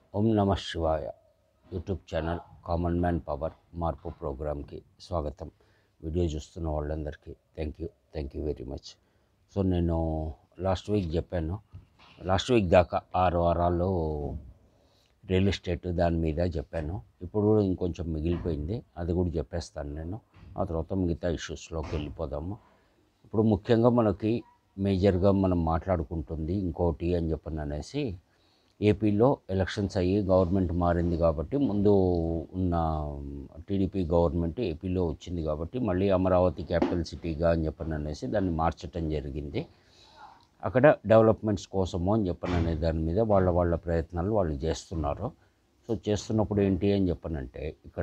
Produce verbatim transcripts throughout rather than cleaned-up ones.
ఓం నమ శివాయ YouTube channel common man power మార్పు ప్రోగ్రామ్కి స్వాగతం. వీడియో చూస్తున్న వాళ్ళందరికీ thank you thank you very much. So నేను లాస్ట్ వీక్ చెప్పాను, లాస్ట్ వీక్ దాకా ఆరు వారాల్లో రియల్ ఎస్టేట్ దాని మీద చెప్పాను. ఇప్పుడు కూడా ఇంకొంచెం మిగిలిపోయింది, అది కూడా చెప్పేస్తాను నేను. ఆ తర్వాత మిగతా ఇష్యూస్లోకి వెళ్ళిపోదాము. ఇప్పుడు ముఖ్యంగా మనకి మేజర్గా మనం మాట్లాడుకుంటుంది ఇంకోటి అని చెప్పని అనేసి, ఏపీలో ఎలక్షన్స్ అయ్యి గవర్నమెంట్ మారింది కాబట్టి, ముందు ఉన్న టీడీపీ గవర్నమెంట్ ఏపీలో వచ్చింది కాబట్టి మళ్ళీ అమరావతి క్యాపిటల్ సిటీగా అని చెప్పని అనేసి దాన్ని మార్చటం జరిగింది. అక్కడ డెవలప్మెంట్స్ కోసము అని చెప్పని అనే దాని మీద వాళ్ళ వాళ్ళ ప్రయత్నాలు వాళ్ళు చేస్తున్నారు. సో చేస్తున్నప్పుడు ఏంటి అని చెప్పనంటే, ఇక్కడ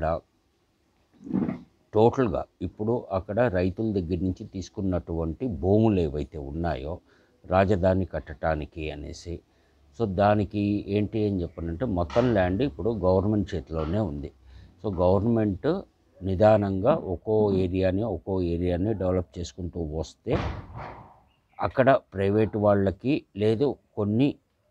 టోటల్గా ఇప్పుడు అక్కడ రైతుల దగ్గర నుంచి తీసుకున్నటువంటి భూములు ఏవైతే ఉన్నాయో రాజధాని కట్టడానికి అనేసి, సో దానికి ఏంటి అని చెప్పనంటే మొత్తం ల్యాండ్ ఇప్పుడు గవర్నమెంట్ చేతిలోనే ఉంది. సో గవర్నమెంట్ నిదానంగా ఒక్కో ఏరియాని ఒక్కో ఏరియాని డెవలప్ చేసుకుంటూ వస్తే, అక్కడ ప్రైవేట్ వాళ్ళకి లేదు కొన్ని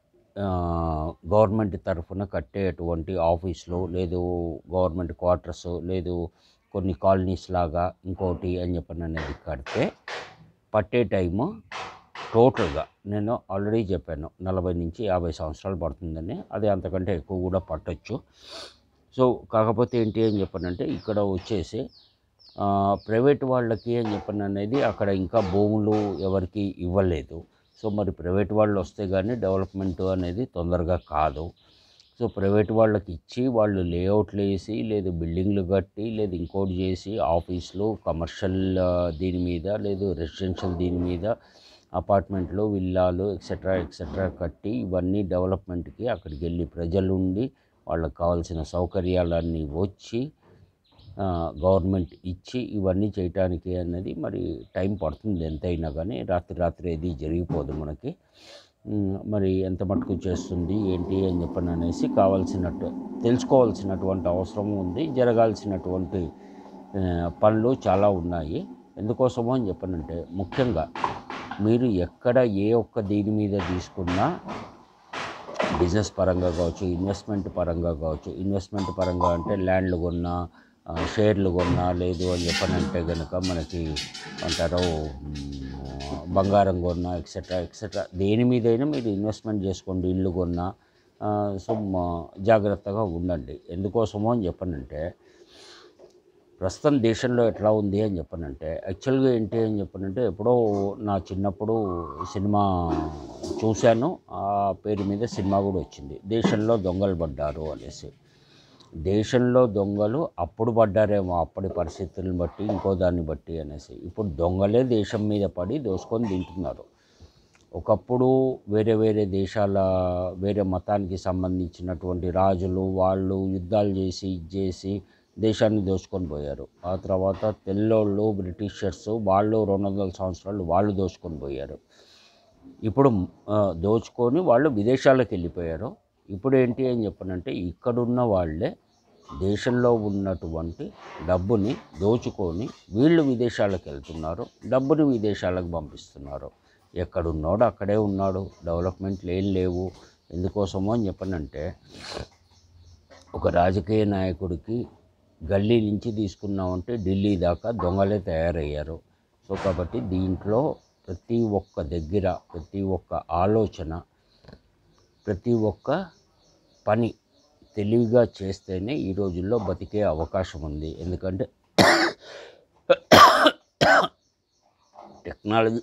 గవర్నమెంట్ తరఫున కట్టేటువంటి ఆఫీసులు, లేదు గవర్నమెంట్ క్వార్టర్స్, లేదు కొన్ని కాలనీస్ లాగా ఇంకోటి అని చెప్పని అనేది కడితే పట్టే టైము టోటల్గా నేను ఆల్రెడీ చెప్పాను నలభై నుంచి యాభై సంవత్సరాలు పడుతుందని. అది అంతకంటే ఎక్కువ కూడా పట్టొచ్చు. సో కాకపోతే ఏంటి అని చెప్పనంటే, ఇక్కడ వచ్చేసి ప్రైవేట్ వాళ్ళకి అని చెప్పని అనేది అక్కడ ఇంకా భూములు ఎవరికి ఇవ్వలేదు. సో మరి ప్రైవేట్ వాళ్ళు వస్తే కానీ డెవలప్మెంట్ అనేది తొందరగా కాదు. సో ప్రైవేట్ వాళ్ళకి ఇచ్చి వాళ్ళు లేఅవుట్లు వేసి, లేదు బిల్డింగ్లు కట్టి, లేదు ఇంకోటి చేసి ఆఫీసులు కమర్షియల్ దీని మీద, లేదు రెసిడెన్షియల్ దీని మీద అపార్ట్మెంట్లు, విల్లాలు ఎక్సెట్రా ఎక్సెట్రా కట్టి ఇవన్నీ డెవలప్మెంట్కి అక్కడికి వెళ్ళి ప్రజలుండి వాళ్ళకి కావాల్సిన సౌకర్యాలన్నీ వచ్చి గవర్నమెంట్ ఇచ్చి ఇవన్నీ చేయటానికి అనేది మరి టైం పడుతుంది. ఎంతైనా కానీ రాత్రి రాత్రి ఏది జరిగిపోదు మనకి. మరి ఎంత మటుకు చేస్తుంది ఏంటి అని చెప్పని అనేసి కావాల్సినట్టు తెలుసుకోవాల్సినటువంటి అవసరం ఉంది. జరగాల్సినటువంటి పనులు చాలా ఉన్నాయి. ఎందుకోసమో అని చెప్పనంటే, ముఖ్యంగా మీరు ఎక్కడ ఏ ఒక్క దీని మీద తీసుకున్నా, బిజినెస్ పరంగా కావచ్చు, ఇన్వెస్ట్మెంట్ పరంగా కావచ్చు, ఇన్వెస్ట్మెంట్ పరంగా అంటే ల్యాండ్లు కొన్నా, షేర్లు కొన్నా, లేదు అని చెప్పనంటే కనుక మనకి అంటారు బంగారం కొన్నా ఎక్సెట్రా ఎక్సెట్రా దేని మీదైనా మీరు ఇన్వెస్ట్మెంట్ చేసుకోండి. ఇల్లు కొన్నా సో జాగ్రత్తగా ఉండండి. ఎందుకోసమో అని చెప్పనంటే, ప్రస్తుతం దేశంలో ఎట్లా ఉంది అని చెప్పనంటే, యాక్చువల్గా ఏంటి అని చెప్పనంటే, ఎప్పుడో నా చిన్నప్పుడు సినిమా చూశాను, ఆ పేరు మీద సినిమా కూడా వచ్చింది, దేశంలో దొంగలు పడ్డారు అనేసి. దేశంలో దొంగలు అప్పుడు పడ్డారేమో అప్పటి పరిస్థితులను బట్టి, ఇంకో దాన్ని బట్టి అనేసి. ఇప్పుడు దొంగలే దేశం మీద పడి దోసుకొని తింటున్నారు. ఒకప్పుడు వేరే వేరే దేశాల వేరే మతానికి సంబంధించినటువంటి రాజులు వాళ్ళు యుద్ధాలు చేసి చేసి దేశాన్ని దోచుకొని పోయారు. ఆ తర్వాత తెల్లోళ్ళు బ్రిటిషర్స్ వాళ్ళు రెండు వందల సంవత్సరాలు వాళ్ళు దోచుకొని పోయారు. ఇప్పుడు దోచుకొని వాళ్ళు విదేశాలకు వెళ్ళిపోయారు. ఇప్పుడు ఏంటి అని చెప్పనంటే, ఇక్కడున్న వాళ్ళే దేశంలో ఉన్నటువంటి డబ్బుని దోచుకొని వీళ్ళు విదేశాలకు వెళ్తున్నారు, డబ్బుని విదేశాలకు పంపిస్తున్నారు. ఎక్కడున్నాడు అక్కడే ఉన్నాడు, డెవలప్మెంట్లు ఏం లేవు. ఎందుకోసమో అని చెప్పనంటే, ఒక రాజకీయ నాయకుడికి గల్లీ నుంచి తీసుకున్నామంటే ఢిల్లీ దాకా దొంగలే తయారయ్యారు. సో కాబట్టి దీంట్లో ప్రతి ఒక్క దగ్గర ప్రతి ఒక్క ఆలోచన, ప్రతి ఒక్క పని తెలివిగా చేస్తేనే ఈ రోజుల్లో బతికే అవకాశం ఉంది. ఎందుకంటే టెక్నాలజీ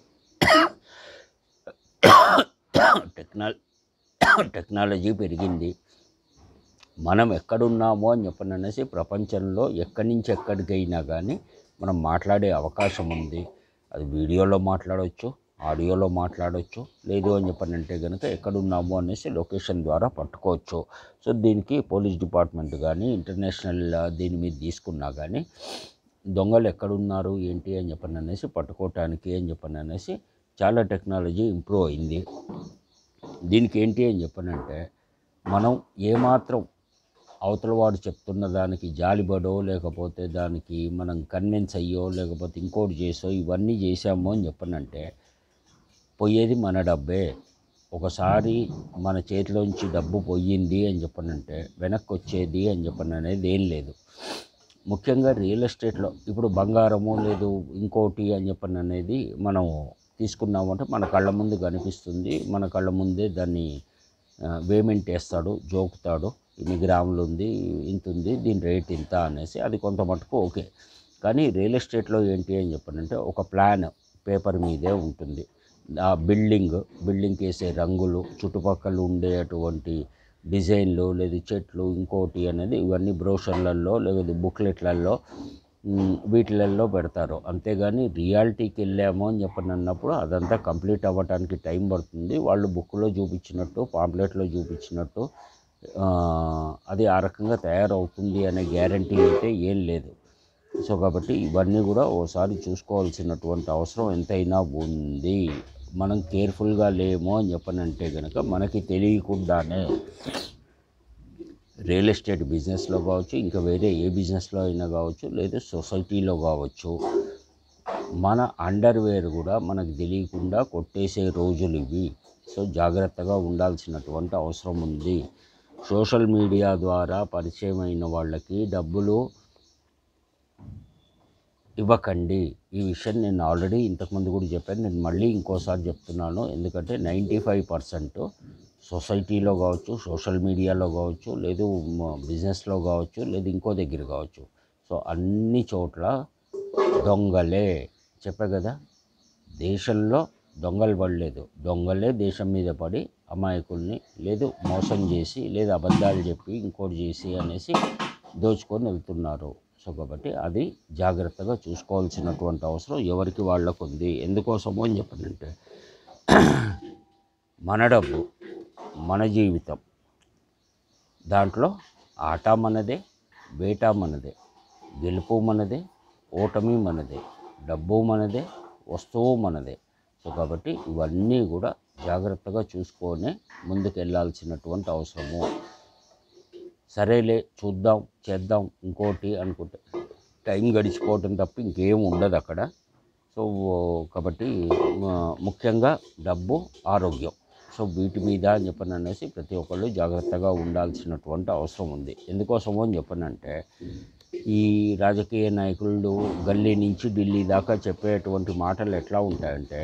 టెక్నాలజీ టెక్నాలజీ పెరిగింది. మనం ఎక్కడున్నామో అని చెప్పని అనేసి ప్రపంచంలో ఎక్కడి నుంచి ఎక్కడికైనా కానీ మనం మాట్లాడే అవకాశం ఉంది. అది వీడియోలో మాట్లాడవచ్చు, ఆడియోలో మాట్లాడవచ్చు, లేదు అని చెప్పని అంటే కనుక ఎక్కడున్నామో అనేసి లొకేషన్ ద్వారా పట్టుకోవచ్చు. సో దీనికి పోలీస్ డిపార్ట్మెంట్ కానీ ఇంటర్నేషనల్ దీని మీద తీసుకున్నా కానీ దొంగలు ఎక్కడున్నారు ఏంటి అని చెప్పని అనేసి పట్టుకోవటానికి అని చెప్పని అనేసి చాలా టెక్నాలజీ ఇంప్రూవ్ అయింది. దీనికి ఏంటి అని చెప్పనంటే, మనం ఏమాత్రం అవతల వాడు చెప్తున్న దానికి జాలిపడో, లేకపోతే దానికి మనం కన్విన్స్ అయ్యో, లేకపోతే ఇంకోటి చేసో ఇవన్నీ చేసామో అని చెప్పనంటే పోయేది మన డబ్బే. ఒకసారి మన చేతిలోంచి డబ్బు పోయింది అని చెప్పనంటే వెనక్కి వచ్చేది అని చెప్పని అనేది ఏం లేదు. ముఖ్యంగా రియల్ ఎస్టేట్లో ఇప్పుడు బంగారము లేదు ఇంకోటి అని చెప్పని అనేది మనం తీసుకున్నామంటే మన కళ్ళ ముందు కనిపిస్తుంది, మన కళ్ళ ముందే దాన్ని వేమెంట్ వేస్తాడు, జోకుతాడు, ఇన్ని గ్రాములు ఉంది, ఇంత ఉంది, దీని రేట్ ఇంత అనేసి, అది కొంత మటుకు ఓకే. కానీ రియల్ ఎస్టేట్లో ఏంటి అని చెప్పనంటే ఒక ప్లాన్ పేపర్ మీదే ఉంటుంది. ఆ బిల్డింగ్ బిల్డింగ్కి వేసే రంగులు, చుట్టుపక్కల ఉండేటువంటి డిజైన్లు, లేదు చెట్లు, ఇంకోటి అనేది ఇవన్నీ బ్రోషర్లలో లేదా బుక్లెట్లలో వీటిలలో పెడతారు. అంతేగాని రియాలిటీకి వెళ్ళాము అని చెప్పని అన్నప్పుడు అదంతా కంప్లీట్ అవ్వటానికి టైం పడుతుంది. వాళ్ళు బుక్లో చూపించినట్టు, పాంప్లెట్లో చూపించినట్టు అది ఆ రకంగా తయారవుతుంది అనే గ్యారంటీ అయితే ఏం లేదు. సో కాబట్టి ఇవన్నీ కూడా ఓసారి చూసుకోవాల్సినటువంటి అవసరం ఎంతైనా ఉంది. మనం కేర్ఫుల్గా లేమో అని చెప్పనంటే కనుక మనకి తెలియకుండానే రియల్ ఎస్టేట్ బిజినెస్లో కావచ్చు, ఇంకా వేరే ఏ బిజినెస్లో అయినా కావచ్చు, లేదా సొసైటీలో కావచ్చు, మన అండర్వేర్ కూడా మనకు తెలియకుండా కొట్టేసే రోజులు ఇవి. సో జాగ్రత్తగా ఉండాల్సినటువంటి అవసరం ఉంది. సోషల్ మీడియా ద్వారా పరిచయం అయిన వాళ్ళకి డబ్బులు ఇవ్వకండి. ఈ విషయం నేను ఆల్రెడీ ఇంతకుముందు కూడా చెప్పాను, నేను మళ్ళీ ఇంకోసారి చెప్తున్నాను. ఎందుకంటే నైంటీ ఫైవ్ పర్సెంట్ సొసైటీలో కావచ్చు, సోషల్ మీడియాలో కావచ్చు, లేదు బిజినెస్లో కావచ్చు, లేదు ఇంకో దగ్గర కావచ్చు, సో అన్ని చోట్ల దొంగలే. చెప్పా కదా, దేశంలో దొంగలు పడలేదు, దొంగలే దేశం మీద పడి అమాయకుల్ని లేదు మోసం చేసి, లేదు అబద్ధాలు చెప్పి, ఇంకోటి చేసి అనేసి దోచుకొని వెళ్తున్నారు. సో కాబట్టి అది జాగ్రత్తగా చూసుకోవాల్సినటువంటి అవసరం ఎవరికి వాళ్ళకు ఉంది. ఎందుకోసమో అని చెప్పనంటే మన డబ్బు, మన జీవితం, దాంట్లో ఆట మనదే, వేట మనదే, గెలుపు మనదే, ఓటమి మనదే, డబ్బు మనదే, వస్తువు మనదే. సో కాబట్టి ఇవన్నీ కూడా జాగ్రత్తగా చూసుకొని ముందుకు వెళ్ళాల్సినటువంటి అవసరము. సరేలే చూద్దాం, చేద్దాం, ఇంకోటి అనుకుంటే టైం గడిచిపోవటం తప్ప ఇంకేం ఉండదు అక్కడ. సో కాబట్టి ముఖ్యంగా డబ్బు, ఆరోగ్యం, సో వీటి మీద అని చెప్పని అనేసి ప్రతి ఒక్కళ్ళు జాగ్రత్తగా ఉండాల్సినటువంటి అవసరం ఉంది. ఎందుకోసమో అని చెప్పనంటే ఈ రాజకీయ నాయకులు గల్లీ నుంచి ఢిల్లీ దాకా చెప్పేటువంటి మాటలు ఎట్లా ఉంటాయంటే,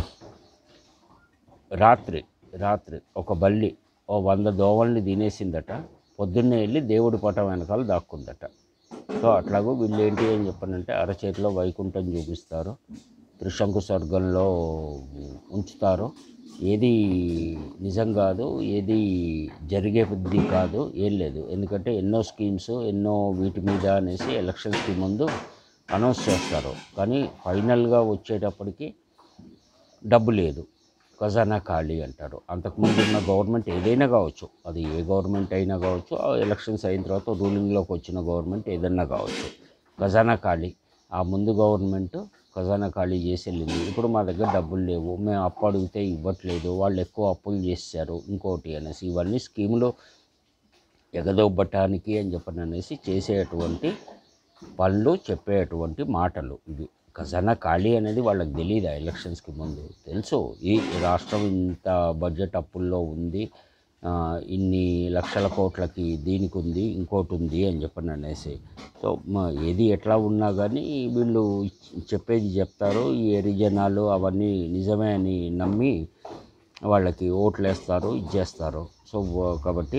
రాత్రి రాత్రి ఒక బల్లి ఓ వంద దోవల్ని తినేసిందట, పొద్దున్నే వెళ్ళి దేవుడి పటం వెనకాల దాక్కుందట. సో అట్లాగూ వీళ్ళు ఏంటి అని చెప్పనంటే అరచేతిలో వైకుంఠం చూపిస్తారు, త్రిశంకు స్వర్గంలో ఉంచుతారు. ఏది నిజం కాదు, ఏది జరిగే బుద్ధి కాదు, ఏం లేదు. ఎందుకంటే ఎన్నో స్కీమ్స్, ఎన్నో వీటి మీద అనేసి ఎలక్షన్స్కి ముందు అనౌన్స్ చేస్తారు. కానీ ఫైనల్గా వచ్చేటప్పటికి డబ్బు లేదు, ఖజానా ఖాళీ అంటారు. అంతకుముందు ఉన్న గవర్నమెంట్ ఏదైనా కావచ్చు, అది ఏ గవర్నమెంట్ అయినా కావచ్చు, ఎలక్షన్స్ అయిన తర్వాత రూలింగ్లోకి వచ్చిన గవర్నమెంట్ ఏదైనా కావచ్చు, ఖజానా ఖాళీ. ఆ ముందు గవర్నమెంట్ ఖజానా ఖాళీ చేసి వెళ్ళింది. ఇప్పుడు మా దగ్గర డబ్బులు లేవు, మేము అప్పు అడిగితే ఇవ్వట్లేదు, వాళ్ళు ఎక్కువ అప్పులు చేశారు, ఇంకోటి అనేసి ఇవన్నీ స్కీములు ఎగదొబ్బటానికి అని చెప్పని అనేసి చేసేటువంటి పనులు, చెప్పేటువంటి మాటలు ఇవి. ఖజానా ఖాళీ అనేది వాళ్ళకి తెలియదు. ఎలక్షన్స్కి ముందు తెలుసు, ఈ రాష్ట్రం ఇంత బడ్జెట్ అప్పుల్లో ఉంది, ఇన్ని లక్షల కోట్లకి దీనికి ఉంది, ఇంకోటి ఉంది అని చెప్పని అనేసి. సో ఏది ఎట్లా ఉన్నా కానీ వీళ్ళు చెప్పేది చెప్తారు, ఈ ఎరిజనాలు అవన్నీ నిజమే అని నమ్మి వాళ్ళకి ఓట్లు వేస్తారు, ఇచ్చేస్తారు. సో కాబట్టి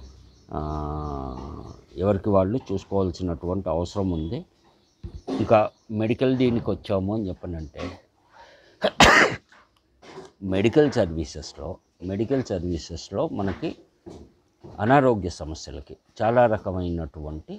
ఎవరికి వాళ్ళు చూసుకోవాల్సినటువంటి అవసరం ఉంది. ఇంకా మెడికల్ దీనికి వచ్చాము అని చెప్పనంటే మెడికల్ సర్వీసెస్లో మెడికల్ సర్వీసెస్లో మనకి అనారోగ్య సమస్యలకి చాలా రకమైనటువంటి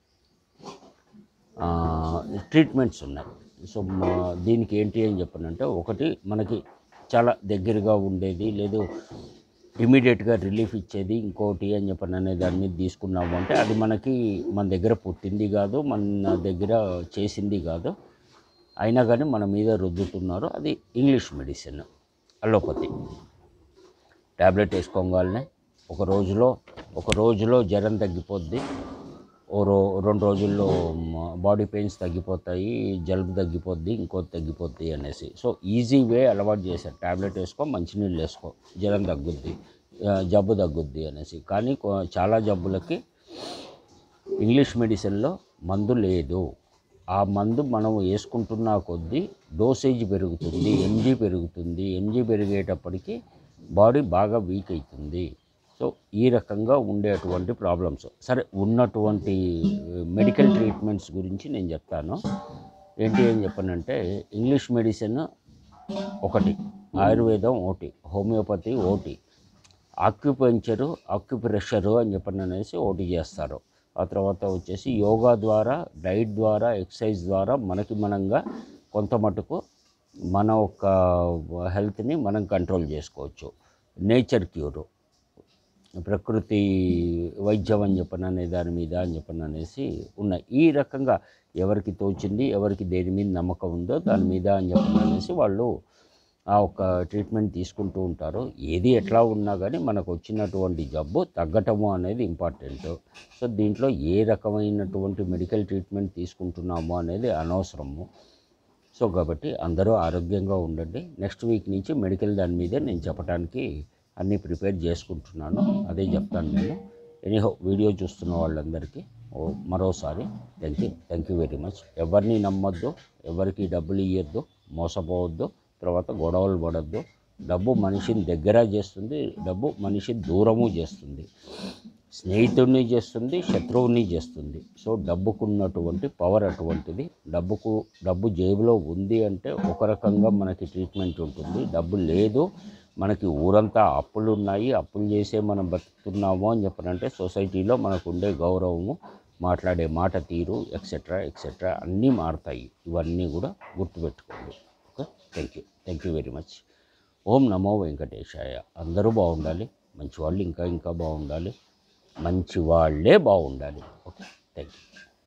ట్రీట్మెంట్స్ ఉన్నాయి. సో దీనికి ఏంటి అని చెప్పనంటే, ఒకటి మనకి చాలా దగ్గరగా ఉండేది, లేదు ఇమీడియట్గా రిలీఫ్ ఇచ్చేది, ఇంకోటి అని చెప్పని అనే దాని మీద తీసుకున్నాము అంటే అది మనకి మన దగ్గర పుట్టింది కాదు, మన దగ్గర చేసింది కాదు, అయినా కానీ మన మీద రుద్దుతున్నారు. అది ఇంగ్లీష్ మెడిసిన్, అలోపతి. ట్యాబ్లెట్ వేసుకోగానే ఒక రోజులో ఒక రోజులో జ్వరం తగ్గిపోద్ది, ఓ రో రెండు రోజుల్లో బాడీ పెయిన్స్ తగ్గిపోతాయి, జలుబు తగ్గిపోద్ది, ఇంకోటి తగ్గిపోద్ది అనేసి. సో ఈజీ వే అలవాటు చేశారు. ట్యాబ్లెట్ వేసుకో, మంచినీళ్ళు వేసుకో, జ్వరం తగ్గుద్ది, జబ్బు తగ్గుద్ది అనేసి. కానీ చాలా జబ్బులకి ఇంగ్లీష్ మెడిసిన్లో మందు లేదు. ఆ మందు మనం వేసుకుంటున్న కొద్దీ డోసేజ్ పెరుగుతుంది, ఎంజీ పెరుగుతుంది. ఎంజీ పెరిగేటప్పటికి బాడీ బాగా వీక్ అవుతుంది. సో ఈ రకంగా ఉండేటువంటి ప్రాబ్లమ్స్. సరే, ఉన్నటువంటి మెడికల్ ట్రీట్మెంట్స్ గురించి నేను చెప్తాను. ఏంటి అని చెప్పనంటే, ఇంగ్లీష్ మెడిసిన్ ఒకటి, ఆయుర్వేదం ఒకటి, హోమియోపతి ఒకటి, ఆక్యుపంచరు ఆక్యుప్రెషరు అని చెప్పని అనేసి ఒకటి చేస్తారు. ఆ తర్వాత వచ్చేసి యోగా ద్వారా, డైట్ ద్వారా, ఎక్సర్సైజ్ ద్వారా మనకి మనంగా కొంత మటుకు మన యొక్క హెల్త్ని మనం కంట్రోల్ చేసుకోవచ్చు. నేచర్ క్యూరు, ప్రకృతి వైద్యం అని చెప్పని అనే దాని మీద అని చెప్పని అనేసి ఉన్నాయి. ఈ రకంగా ఎవరికి తోచింది, ఎవరికి దేని మీద నమ్మకం ఉందో దాని మీద అని చెప్పని అనేసి వాళ్ళు ఆ ఒక ట్రీట్మెంట్ తీసుకుంటూ ఉంటారు. ఏది ఎట్లా ఉన్నా కానీ మనకు వచ్చినటువంటి జబ్బు తగ్గటము అనేది ఇంపార్టెంట్. సో దీంట్లో ఏ రకమైనటువంటి మెడికల్ ట్రీట్మెంట్ తీసుకుంటున్నామో అనేది అనవసరము. సో కాబట్టి అందరూ ఆరోగ్యంగా ఉండండి. నెక్స్ట్ వీక్ నుంచి మెడికల్ దాని మీదే నేను చెప్పడానికి అన్నీ ప్రిపేర్ చేసుకుంటున్నాను. అదే చెప్తాను నేను. ఎనీహో వీడియో చూస్తున్న వాళ్ళందరికీ మరోసారి thank you thank you very much. ఎవరిని నమ్మొద్దు, ఎవరికి డబ్బులు ఇవ్వద్దు, మోసపోవద్దు, తర్వాత గొడవలు పడద్దు. డబ్బు మనిషిని దగ్గర చేస్తుంది, డబ్బు మనిషిని దూరము చేస్తుంది, స్నేహితుడిని చేస్తుంది, శత్రువుని చేస్తుంది. సో డబ్బుకున్నటువంటి పవర్ అటువంటిది. డబ్బుకు డబ్బు జేబులో ఉంది అంటే ఒక రకంగా మనకి ట్రీట్మెంట్ ఉంటుంది. డబ్బు లేదు, మనకి ఊరంతా అప్పులు ఉన్నాయి, అప్పులు చేసే మనం బతుకుతున్నాము అని చెప్పనంటే సొసైటీలో మనకు ఉండే గౌరవము, మాట్లాడే మాట తీరు, ఎక్సెట్రా ఎక్సెట్రా అన్నీ మారుతాయి. ఇవన్నీ కూడా గుర్తుపెట్టుకోండి. Okay, thank you thank you very much. ఓం నమో వెంకటేశాయ. అందరూ బాగుండాలి, మంచివాళ్ళు ఇంకా ఇంకా బాగుండాలి, మంచి వాళ్ళే బాగుండాలి. Okay, thank you.